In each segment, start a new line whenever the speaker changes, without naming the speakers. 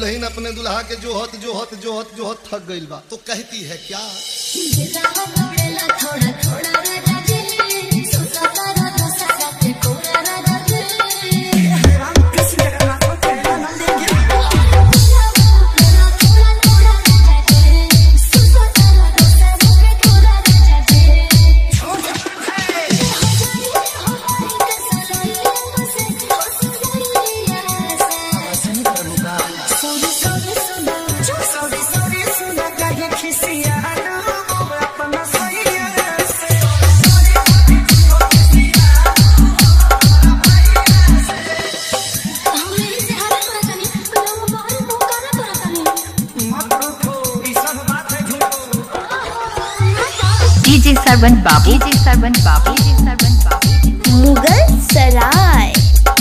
दुल्हन अपने दुल्हा के जो हत थक गइल बा तो कहती है क्या?
डीजे सरवन बाबू,
मुगल सराय।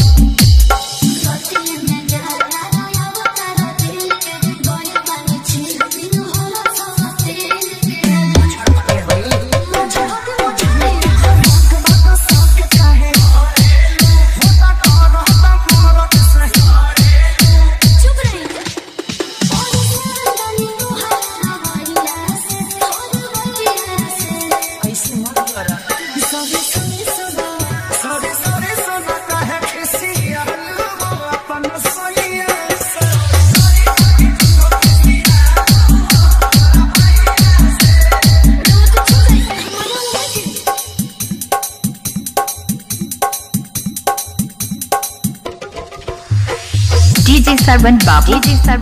डीजे सरवन बाबू,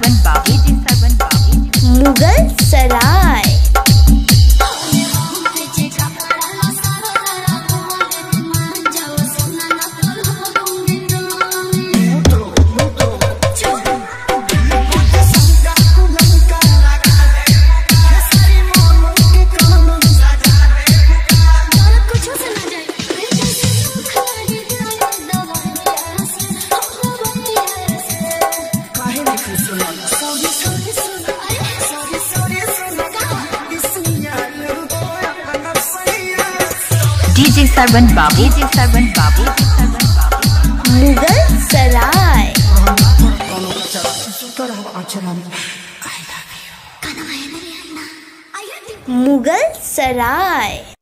मुगल सराय।
डीजे सरवन बाबू,
मुगल सराय। मुगल सराय।